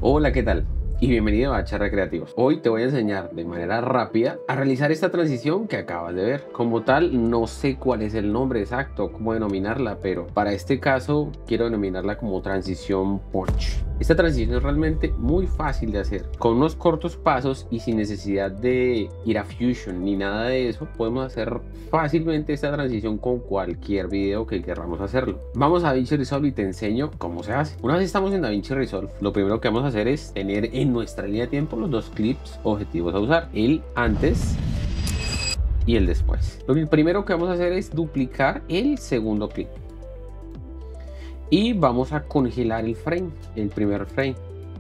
Hola, ¿qué tal? Y bienvenido a Charla Creativos. Hoy te voy a enseñar de manera rápida a realizar esta transición que acabas de ver. Como tal, no sé cuál es el nombre exacto, cómo denominarla, pero para este caso quiero denominarla como transición punch. Esta transición es realmente muy fácil de hacer. Con unos cortos pasos y sin necesidad de ir a Fusion ni nada de eso, podemos hacer fácilmente esta transición con cualquier video que queramos hacerlo. Vamos a DaVinci Resolve y te enseño cómo se hace. Una vez estamos en DaVinci Resolve, lo primero que vamos a hacer es tener en nuestra línea de tiempo los dos clips objetivos a usar: el antes y el después. Lo primero que vamos a hacer es duplicar el segundo clip y vamos a congelar el frame, el primer frame.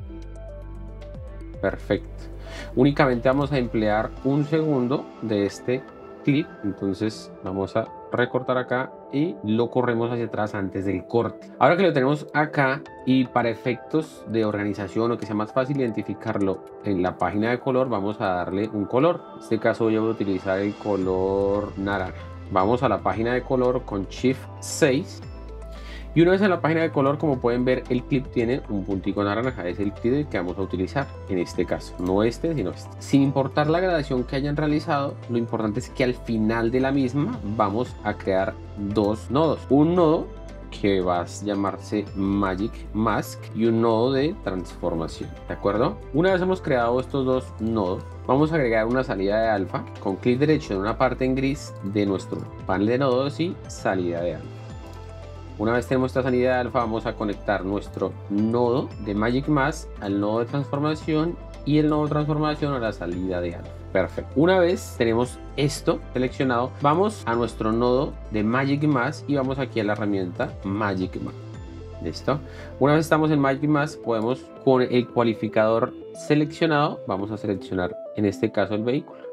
Perfecto. Únicamente vamos a emplear un segundo de este clip, entonces vamos a recortar acá y lo corremos hacia atrás antes del corte. Ahora que lo tenemos acá, y para efectos de organización o que sea más fácil identificarlo en la página de color, vamos a darle un color. En este caso yo voy a utilizar el color naranja. Vamos a la página de color con Shift 6. Y una vez en la página de color, como pueden ver, el clip tiene un puntico naranja. Es el clip que vamos a utilizar en este caso. No este, sino este. Sin importar la gradación que hayan realizado, lo importante es que al final de la misma vamos a crear dos nodos. Un nodo que va a llamarse Magic Mask y un nodo de transformación. ¿De acuerdo? Una vez hemos creado estos dos nodos, vamos a agregar una salida de alfa con clic derecho en una parte en gris de nuestro panel de nodos y salida de alfa. Una vez tenemos esta salida de alfa, vamos a conectar nuestro nodo de Magic Mask al nodo de transformación y el nodo de transformación a la salida de alfa. Perfecto. Una vez tenemos esto seleccionado, vamos a nuestro nodo de Magic Mask y vamos aquí a la herramienta Magic Mask. Listo. Una vez estamos en Magic Mask, podemos, con el cualificador seleccionado, vamos a seleccionar en este caso el vehículo.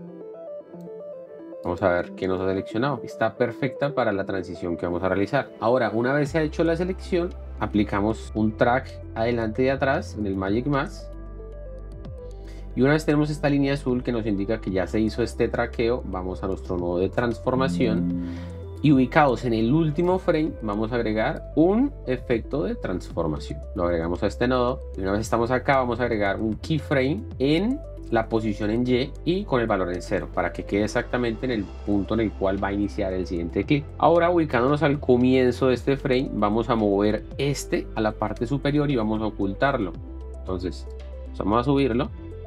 Vamos a ver qué nos ha seleccionado. Está perfecta para la transición que vamos a realizar. Ahora, una vez se ha hecho la selección, aplicamos un track adelante y atrás en el Magic Mask. Y una vez tenemos esta línea azul que nos indica que ya se hizo este traqueo, vamos a nuestro nodo de transformación. Y ubicados en el último frame, vamos a agregar un efecto de transformación. Lo agregamos a este nodo. Y una vez estamos acá, vamos a agregar un keyframe en la posición en Y con el valor en 0 para que quede exactamente en el punto en el cual va a iniciar el siguiente clip. Ahora, ubicándonos al comienzo de este frame, vamos a mover este a la parte superior y vamos a ocultarlo. Entonces vamos a subirlo.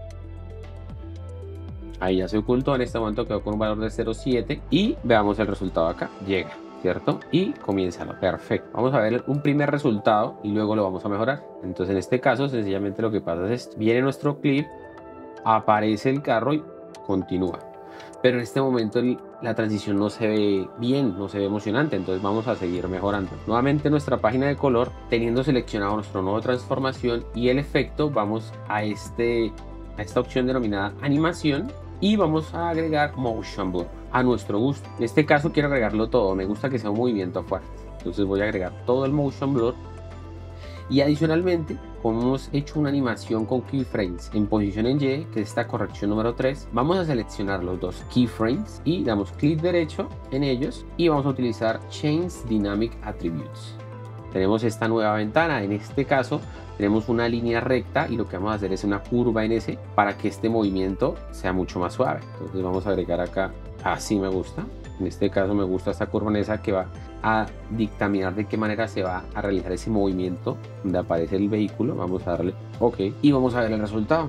Ahí ya se ocultó. En este momento quedó con un valor de 0,7 y veamos el resultado acá. Llega, ¿cierto? Y comiénzalo. Perfecto. Vamos a ver un primer resultado y luego lo vamos a mejorar. Entonces, en este caso, sencillamente lo que pasa es esto. Viene nuestro clip, aparece el carro y continúa. Pero en este momento la transición no se ve bien, no se ve emocionante, entonces vamos a seguir mejorando. Nuevamente nuestra página de color, teniendo seleccionado nuestro nodo de transformación y el efecto, vamos a esta opción denominada animación y vamos a agregar motion blur a nuestro gusto. En este caso quiero agregarlo todo, me gusta que sea un movimiento fuerte, entonces voy a agregar todo el motion blur. Y adicionalmente, como hemos hecho una animación con keyframes en posición en Y, que es esta corrección número 3, vamos a seleccionar los dos keyframes y damos clic derecho en ellos y vamos a utilizar Change Dynamic Attributes. Tenemos esta nueva ventana. En este caso tenemos una línea recta y lo que vamos a hacer es una curva en S para que este movimiento sea mucho más suave. Entonces vamos a agregar acá, así me gusta. En este caso me gusta esta curva en esa que va a dictaminar de qué manera se va a realizar ese movimiento donde aparece el vehículo. Vamos a darle OK y vamos a ver el resultado.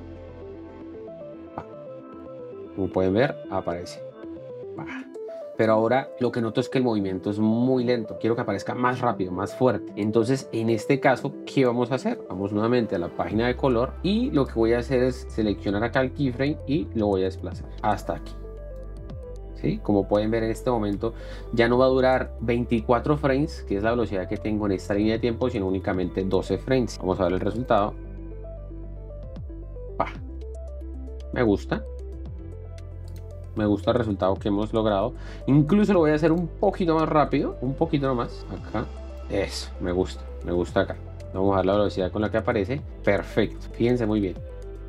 Como pueden ver, aparece. Pero ahora lo que noto es que el movimiento es muy lento. Quiero que aparezca más rápido, más fuerte. Entonces, en este caso, ¿qué vamos a hacer? Vamos nuevamente a la página de color y lo que voy a hacer es seleccionar acá el keyframe y lo voy a desplazar hasta aquí. ¿Sí? Como pueden ver, en este momento ya no va a durar 24 frames, que es la velocidad que tengo en esta línea de tiempo, sino únicamente 12 frames. Vamos a ver el resultado. Me gusta el resultado que hemos logrado. Incluso lo voy a hacer un poquito más rápido, un poquito más acá. Eso, me gusta acá. Vamos a ver la velocidad con la que aparece. Perfecto, fíjense muy bien.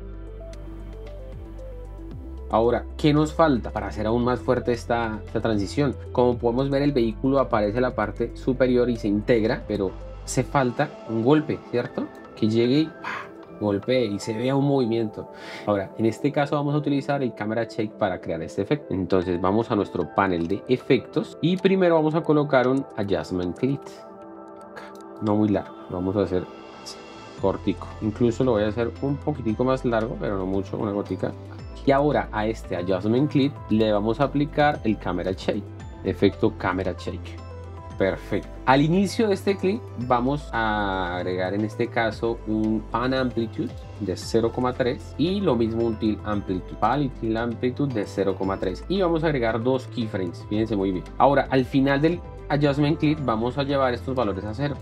Ahora, ¿qué nos falta para hacer aún más fuerte esta transición? Como podemos ver, el vehículo aparece en la parte superior y se integra, pero hace falta un golpe, ¿cierto? Que llegue y golpee y se vea un movimiento. Ahora, en este caso vamos a utilizar el Camera Shake para crear este efecto. Entonces vamos a nuestro panel de efectos y primero vamos a colocar un Adjustment Clip. No muy largo, lo vamos a hacer cortico. Incluso lo voy a hacer un poquitico más largo, pero no mucho, una gotica. Y ahora a este Adjustment Clip le vamos a aplicar el Camera Shake, efecto Camera Shake. Perfecto. Al inicio de este clip vamos a agregar en este caso un Pan Amplitude de 0,3 y lo mismo un Tilt Amplitude de 0,3 y vamos a agregar 2 keyframes. Fíjense muy bien. Ahora al final del Adjustment Clip vamos a llevar estos valores a 0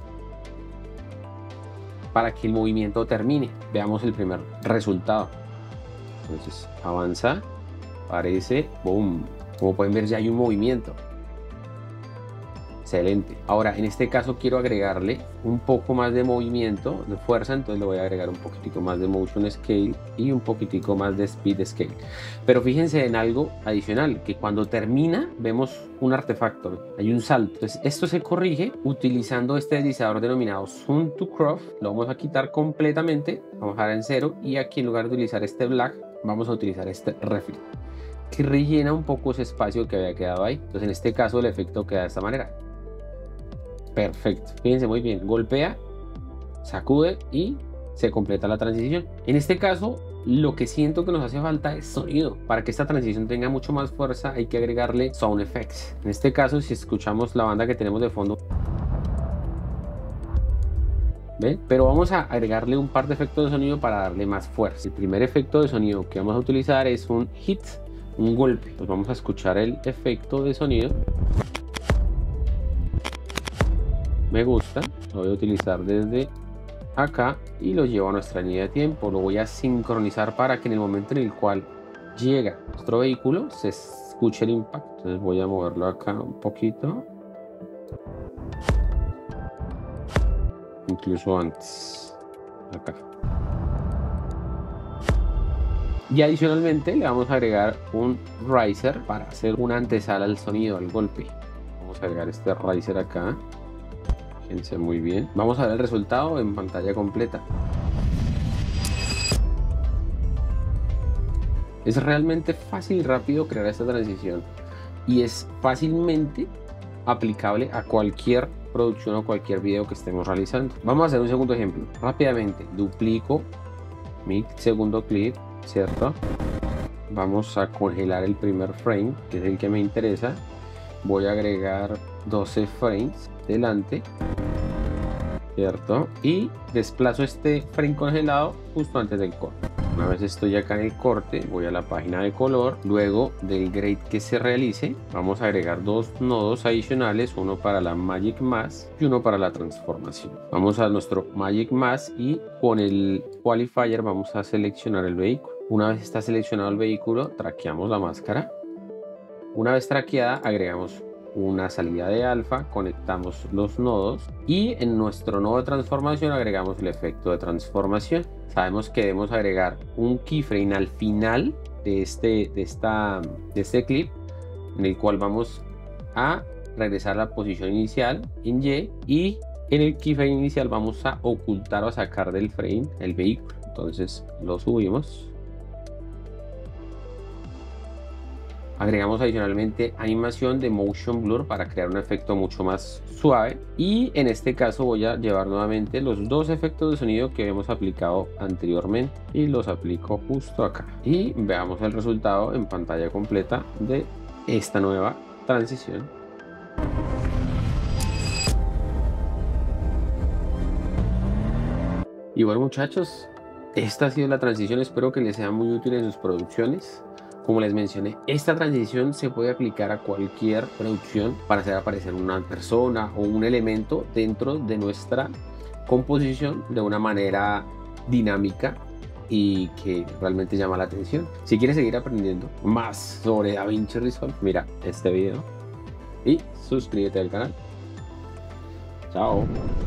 para que el movimiento termine. Veamos el primer resultado. Entonces avanza, aparece, boom. Como pueden ver ya hay un movimiento. Excelente. Ahora en este caso quiero agregarle un poco más de movimiento, de fuerza, entonces le voy a agregar un poquitico más de Motion Scale y un poquitico más de Speed Scale. Pero fíjense en algo adicional, que cuando termina vemos un artefacto, hay un salto. Entonces esto se corrige utilizando este deslizador denominado Zoom to Crop. Lo vamos a quitar completamente, vamos a dejar en 0 y aquí en lugar de utilizar este Black vamos a utilizar este Reflect, que rellena un poco ese espacio que había quedado ahí. Entonces en este caso el efecto queda de esta manera. Perfecto, fíjense muy bien, golpea, sacude y se completa la transición. En este caso, lo que siento que nos hace falta es sonido. Para que esta transición tenga mucho más fuerza, hay que agregarle sound effects. En este caso, si escuchamos la banda que tenemos de fondo, ¿ven? Pero vamos a agregarle un par de efectos de sonido para darle más fuerza. El primer efecto de sonido que vamos a utilizar es un hit, un golpe. Pues vamos a escuchar el efecto de sonido. Me gusta, lo voy a utilizar desde acá y lo llevo a nuestra línea de tiempo. Lo voy a sincronizar para que en el momento en el cual llega nuestro vehículo se escuche el impacto. Entonces voy a moverlo acá un poquito, incluso antes, acá. Y adicionalmente le vamos a agregar un riser para hacer una antesala al sonido, al golpe. Vamos a agregar este riser acá. Fíjense muy bien. Vamos a ver el resultado en pantalla completa. Es realmente fácil y rápido crear esta transición y es fácilmente aplicable a cualquier producción o cualquier video que estemos realizando. Vamos a hacer un segundo ejemplo. Rápidamente duplico mi segundo clip, ¿cierto? Vamos a congelar el primer frame, que es el que me interesa. Voy a agregar 12 frames delante, ¿cierto? Y desplazo este frame congelado justo antes del corte. Una vez estoy acá en el corte, voy a la página de color. Luego del grade que se realice, vamos a agregar 2 nodos adicionales, uno para la Magic Mask y uno para la transformación. Vamos a nuestro Magic Mask y con el Qualifier vamos a seleccionar el vehículo. Una vez está seleccionado el vehículo, traqueamos la máscara. Una vez traqueada, agregamos una salida de alfa, conectamos los nodos y en nuestro nodo de transformación agregamos el efecto de transformación. Sabemos que debemos agregar un keyframe al final de este clip, en el cual vamos a regresar a la posición inicial en Y en el keyframe inicial vamos a ocultar o a sacar del frame el vehículo. Entonces lo subimos. Agregamos adicionalmente animación de motion blur para crear un efecto mucho más suave y en este caso voy a llevar nuevamente los 2 efectos de sonido que habíamos aplicado anteriormente y los aplico justo acá y veamos el resultado en pantalla completa de esta nueva transición. Y bueno, muchachos, esta ha sido la transición, espero que les sea muy útil en sus producciones. Como les mencioné, esta transición se puede aplicar a cualquier producción para hacer aparecer una persona o un elemento dentro de nuestra composición de una manera dinámica y que realmente llama la atención. Si quieres seguir aprendiendo más sobre DaVinci Resolve, mira este video y suscríbete al canal. Chao.